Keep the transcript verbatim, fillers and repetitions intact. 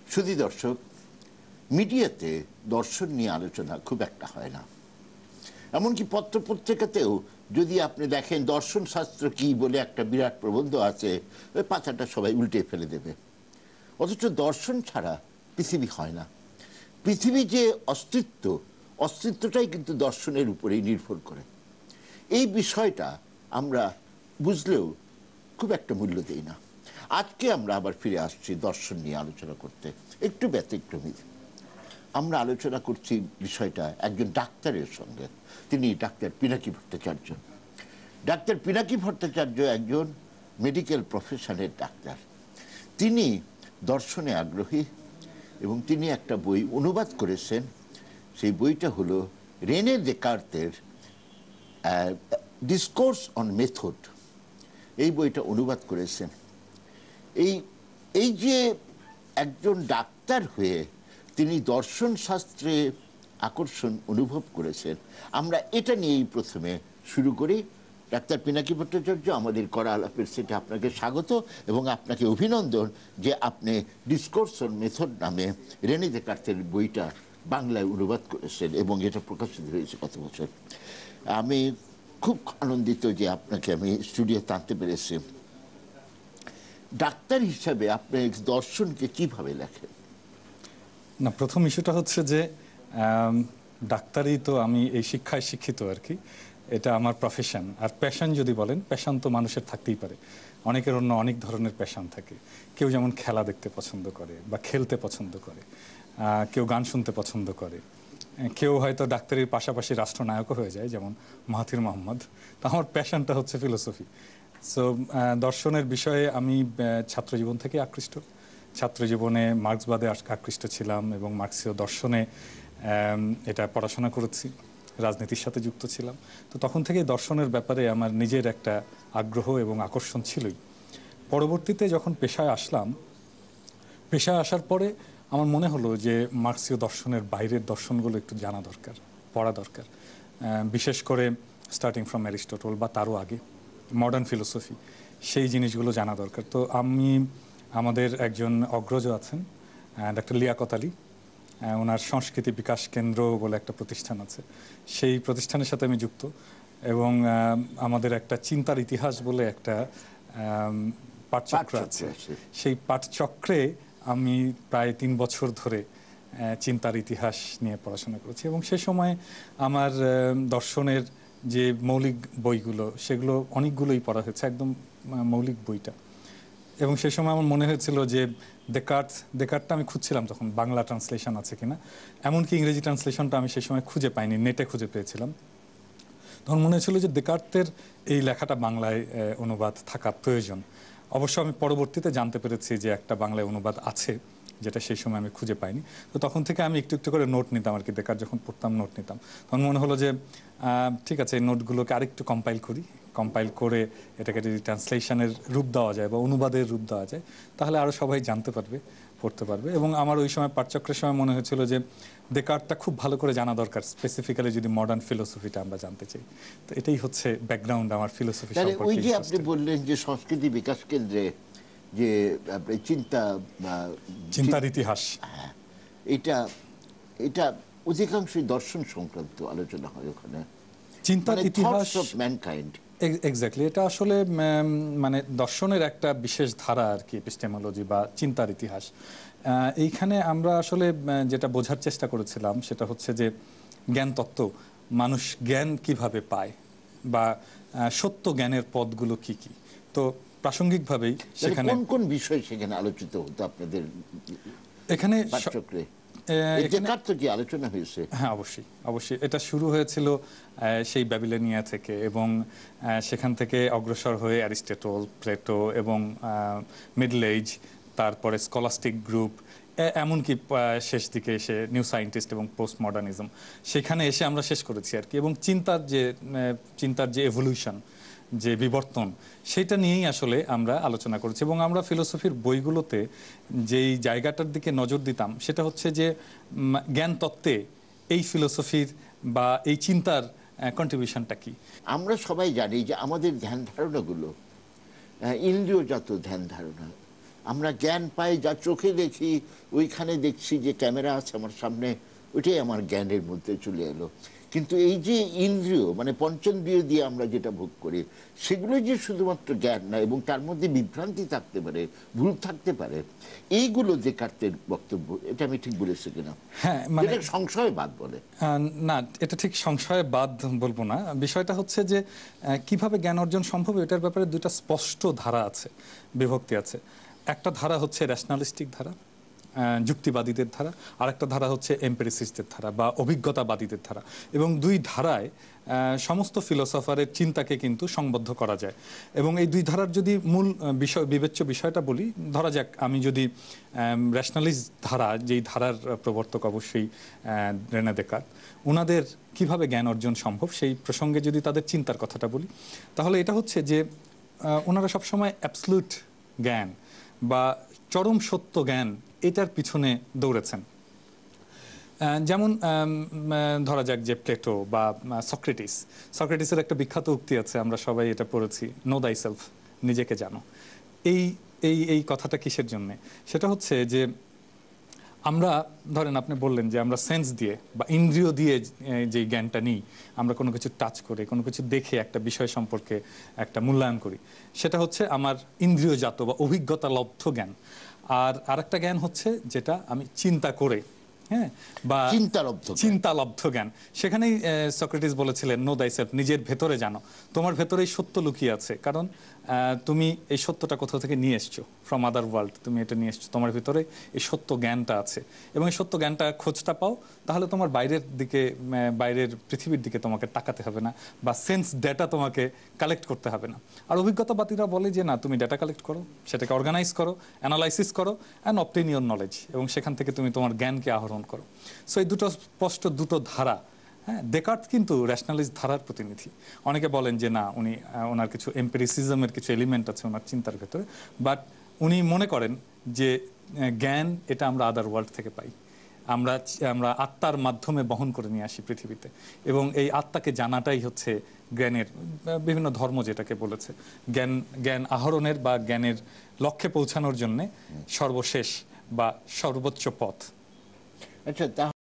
শুধু দর্শক, মিডিয়াতে দর্শন নিয়ে আলোচনা খুব একটা হয় না। এমনকি পত্র পত্রিকাতেও যদি আপনি দেখেন দর্শন শাস্ত্র কি বলে একটা বিরাট প্রবন্ধ আছে, ওই পাতাটা সবাই উল্টে ফেলে দেবে। অথচ দর্শন ছাড়া পৃথিবী হয় না। পৃথিবী যে অস্তিত্ব, অস্তিত্বটাই কিন্তু দর্শনের উপরেই নির্ভর করে। এই বিষয়টা আমরা বুঝলেও খুব একটা মূল্য দিই না। আজকে আমরা আবার ফিরে আসছি দর্শন নিয়ে আলোচনা করতে, একটু ব্যতিক্রমী। আমরা আলোচনা করছি বিষয়টা একজন ডাক্তারের সঙ্গে। তিনি ডাক্তার পিনাকি ভট্টাচার্য। ডাক্তার পিনাকি ভট্টাচার্য একজন মেডিকেল প্রফেশনের ডাক্তার। তিনি দর্শনে আগ্রহী এবং তিনি একটা বই অনুবাদ করেছেন। সেই বইটা হলো রেনে দেকার্তের ডিসকোর্স অন মেথড। এই বইটা অনুবাদ করেছেন। এই এই যে একজন ডাক্তার হয়ে তিনি দর্শন শাস্ত্রে আকর্ষণ অনুভব করেছেন, আমরা এটা নিয়েই প্রথমে শুরু করি। ডাক্তার পিনাকি ভট্টাচার্য, আমাদের করা আলাপের সেটা আপনাকে স্বাগত এবং আপনাকে অভিনন্দন যে আপনি ডিসকোর্স অন মেথড নামে রেনে দেকার্তের বইটা বাংলায় অনুবাদ করেছেন এবং এটা প্রকাশিত হয়েছে গত বছর। আমি খুব আনন্দিত যে আপনাকে আমি স্টুডিওতে আনতে পেরেছি। ডাক্তার হিসাবে আপনি দর্শনকে কিভাবে লেখেন? না, প্রথম ইস্যুটা হচ্ছে যে ডাক্তারই তো, আমি এই শিক্ষায় শিক্ষিত আর কি, এটা আমার প্রফেশন। আর প্যাশন যদি বলেন, প্যাশন তো মানুষের থাকতেই পারে। অনেকের অন্য অনেক ধরনের প্যাশন থাকে। কেউ যেমন খেলা দেখতে পছন্দ করে বা খেলতে পছন্দ করে, কেউ গান শুনতে পছন্দ করে, কেউ হয়তো ডাক্তারির পাশাপাশি রাষ্ট্রনায়কও হয়ে যায়, যেমন মাহাথির মোহাম্মদ। তো আমার প্যাশনটা হচ্ছে ফিলোসফি। সো দর্শনের বিষয়ে আমি ছাত্রজীবন থেকে আকৃষ্ট। ছাত্রজীবনে মার্ক্সবাদে আকৃষ্ট ছিলাম এবং মার্ক্সীয় দর্শনে এটা পড়াশোনা করেছি, রাজনীতির সাথে যুক্ত ছিলাম। তো তখন থেকে দর্শনের ব্যাপারে আমার নিজের একটা আগ্রহ এবং আকর্ষণ ছিলই। পরবর্তীতে যখন পেশায় আসলাম, পেশায় আসার পরে আমার মনে হলো যে মার্ক্সীয় দর্শনের বাইরের দর্শনগুলো একটু জানা দরকার, পড়া দরকার। বিশেষ করে স্টার্টিং ফ্রম অ্যারিস্টটল বা তারও আগে মডার্ন ফিলোসফি, সেই জিনিসগুলো জানা দরকার। তো আমি, আমাদের একজন অগ্রজ আছেন ডাক্তার লিয়াকত আলী, ওনার সংস্কৃতি বিকাশ কেন্দ্র বলে একটা প্রতিষ্ঠান আছে, সেই প্রতিষ্ঠানের সাথে আমি যুক্ত। এবং আমাদের একটা চিন্তার ইতিহাস বলে একটা পাঠচক্র আছে, সেই পাঠচক্রে আমি প্রায় তিন বছর ধরে চিন্তার ইতিহাস নিয়ে পড়াশোনা করেছি। এবং সে সময় আমার দর্শনের যে মৌলিক বইগুলো, সেগুলো অনেকগুলোই পড়া হয়েছে, একদম মৌলিক বইটা। এবং সেই সময় আমার মনে হয়েছিল যে দেকার্ট দেকার্টটা আমি খুঁজছিলাম তখন, বাংলা ট্রান্সলেশন আছে কিনা। এমনকি ইংরেজি ট্রান্সলেশনটা আমি সেই সময় খুঁজে পাইনি, নেটে খুঁজে পেয়েছিলাম। তখন মনে হয়েছিল যে দেকার্টের এই লেখাটা বাংলায় অনুবাদ থাকা প্রয়োজন। অবশ্য আমি পরবর্তীতে জানতে পেরেছি যে একটা বাংলায় অনুবাদ আছে, যেটা সেই সময় আমি খুঁজে পাইনি। তো তখন থেকে আমি একটু একটু করে নোট নিতাম আর কি, দেকার্ট যখন পড়তাম নোট নিতাম। তখন মনে হলো যে ঠিক আছে, এই নোটগুলোকে আরেকটু কম্পাইল করি, কম্পাইল করে এটাকে যদি ট্রান্সলেশনের রূপ দেওয়া যায় বা অনুবাদের রূপ দেওয়া যায়, তাহলে আরও সবাই জানতে পারবে, পড়তে পারবে। এবং আমার ওই সময় পাঠচক্রের সময় মনে হয়েছিল যে দেকার্টটা খুব ভালো করে জানা দরকার, স্পেসিফিক্যালি যদি মডার্ন ফিলোসফিটা আমরা জানতে চাই। তো এটাই হচ্ছে ব্যাকগ্রাউন্ড আমার ফিলোসফি সম্পর্কে। ওই যে আপনি বললেন যে সংস্কৃতি বিকাশ কেন্দ্রে যে চিন্তা, চিন্তার ইতিহাস, হ্যাঁ, এটা এটা অধিকাংশই দর্শন সংক্রান্ত আলোচনা হয় ওখানে। চিন্তার ইতিহাস অফ ম্যানকাইন্ড, এক্স্যাক্টলি। এটা আসলে মানে দর্শনের একটা বিশেষ ধারা আর কি, এপিস্টেমোলজি বা চিন্তার ইতিহাস। এইখানে আমরা আসলে যেটা বোঝার চেষ্টা করেছিলাম সেটা হচ্ছে যে জ্ঞান তত্ত্ব, মানুষ জ্ঞান কিভাবে পায় বা সত্য জ্ঞানের পথগুলো কি কি। তো প্রাসঙ্গিকভাবেই সেখানে কোন কোন বিষয় সেখানে আলোচিত হতো আপনাদের এখানে পাঠচক্রে? আলোচনা হয়েছে? হ্যাঁ, অবশ্যই অবশ্যই। এটা শুরু হয়েছিল সেই ব্যাবিলনিয়া থেকে এবং সেখান থেকে অগ্রসর হয়ে অ্যারিস্টটল, প্লেটো এবং মিডল এজ, তারপরে স্কলাস্টিক গ্রুপ, এমনকি শেষ দিকে এসে নিউ সায়েন্টিস্ট এবং পোস্ট মডার্নিজম, সেখানে এসে আমরা শেষ করেছি আর কি। এবং চিন্তার যে চিন্তার যে এভলিউশন, যে বিবর্তন, সেটা নিয়েই আসলে আমরা আলোচনা করেছি। এবং আমরা ফিলোসফির বইগুলোতে যেই জায়গাটার দিকে নজর দিতাম সেটা হচ্ছে যে জ্ঞান তত্ত্বে এই ফিলোসফির বা এই চিন্তার কন্ট্রিবিউশনটা কি। আমরা সবাই জানি যে আমাদের ধ্যান ধারণাগুলো ইন্দ্রিয়জাত ধ্যান ধারণা। আমরা জ্ঞান পাই যা চোখে দেখি, ওইখানে দেখছি যে ক্যামেরা আছে আমার সামনে, ওইটাই আমার জ্ঞানের মধ্যে চলে এলো। কিন্তু এই যে ইন্দ্রিয় মানে পঞ্চেন্দ্রিয় দিয়ে আমরা যেটা ভোগ করি, সেগুলো যে শুধুমাত্র জ্ঞান না, এবং তার মধ্যে বিভ্রান্তি থাকতে পারে, ভুল থাকতে পারে, এইগুলো দেকার্তের বক্তব্য। এটা আমি ঠিক বলেছি কিনা? হ্যাঁ, মানে সংশয়বাদ বলে না, এটা ঠিক সংশয়বাদ বলবো না। বিষয়টা হচ্ছে যে কিভাবে জ্ঞান অর্জন সম্ভব, এটার ব্যাপারে দুইটা স্পষ্ট ধারা আছে, বিভক্তি আছে। একটা ধারা হচ্ছে রেশনালিস্টিক ধারা, যুক্তিবাদীদের ধারা, আর একটা ধারা হচ্ছে এম্পিরিসিস্টদের ধারা বা অভিজ্ঞতাবাদীদের ধারা। এবং দুই ধারায় সমস্ত ফিলোসফারের চিন্তাকে কিন্তু সংবদ্ধ করা যায়। এবং এই দুই ধারার যদি মূল বিষয় বিবেচ্য বিষয়টা বলি, ধরা যাক আমি যদি রেশনালিস্ট ধারা, যেই ধারার প্রবর্তক অবশ্যই রেনে দেকার্ত, ওনাদের কিভাবে জ্ঞান অর্জন সম্ভব সেই প্রসঙ্গে যদি তাদের চিন্তার কথাটা বলি, তাহলে এটা হচ্ছে যে ওনারা সবসময় অ্যাবসলিউট জ্ঞান বা চরম সত্য জ্ঞান এটার পিছনে দৌড়েছেন। যেমন ধরা যাক যে প্লেটো বা সক্রেটিস, সক্রেটিসের একটা বিখ্যাত উক্তি আছে, আমরা সবাই এটা পড়েছি, নো দাই সেলফ, নিজেকে জানো। এই এই এই কথাটা কিসের জন্যে? সেটা হচ্ছে যে আমরা ধরেন আপনি বললেন যে আমরা সেন্স দিয়ে বা ইন্দ্রিয় দিয়ে যে জ্ঞানটা নিই, আমরা কোনো কিছু টাচ করে, কোনো কিছু দেখে একটা বিষয় সম্পর্কে একটা মূল্যায়ন করি, সেটা হচ্ছে আমার ইন্দ্রিয়জাত বা অভিজ্ঞতা লব্ধ জ্ঞান। আর আরেকটা জ্ঞান হচ্ছে যেটা আমি চিন্তা করে, হ্যাঁ, বা চিন্তালব্ধ চিন্তালব্ধ জ্ঞান। সেখানেই সক্রেটিস বলেছিলেন নো দাই সেলফ, নিজের ভেতরে জানো, তোমার ভেতরেই সত্য লুকিয়ে আছে, কারণ তুমি এই সত্যটা কোথাও থেকে নিয়ে এসছো, ফ্রম আদার ওয়ার্ল্ড, তুমি এটা নিয়ে এসছো, তোমার ভিতরে এই সত্য জ্ঞানটা আছে। এবং এই সত্য জ্ঞানটা খোঁজটা পাও, তাহলে তোমার বাইরের দিকে, বাইরের পৃথিবীর দিকে তোমাকে তাকাতে হবে না, বা সেন্স ডেটা তোমাকে কালেক্ট করতে হবে না। আর অভিজ্ঞতাবাদীরা বলে যে না, তুমি ডেটা কালেক্ট করো, সেটাকে অর্গানাইজ করো, অ্যানালাইসিস করো, অ্যান্ড অবটেইন ইওর নলেজ, এবং সেখান থেকে তুমি তোমার জ্ঞানকে আহরণ করো। সো এই দুটো স্পষ্ট দুটো ধারা। হ্যাঁ, দেকার্ত কিন্তু র্যাশনালিস্ট ধারার প্রতিনিধি। অনেকে বলেন যে না, উনি ওনার কিছু এম্পিরিসিজমের কিছু এলিমেন্ট আছে ওনার চিন্তার ভেতরে, বাট উনি মনে করেন যে জ্ঞান এটা আমরা আদার ওয়ার্ল্ড থেকে পাই, আমরা আমরা আত্মার মাধ্যমে বহন করে নিয়ে আসি পৃথিবীতে, এবং এই আত্মাকে জানাটাই হচ্ছে জ্ঞানের, বিভিন্ন ধর্ম যেটাকে বলেছে জ্ঞান জ্ঞান আহরণের বা জ্ঞানের লক্ষ্যে পৌঁছানোর জন্য সর্বশেষ বা সর্বোচ্চ পথ। আচ্ছা।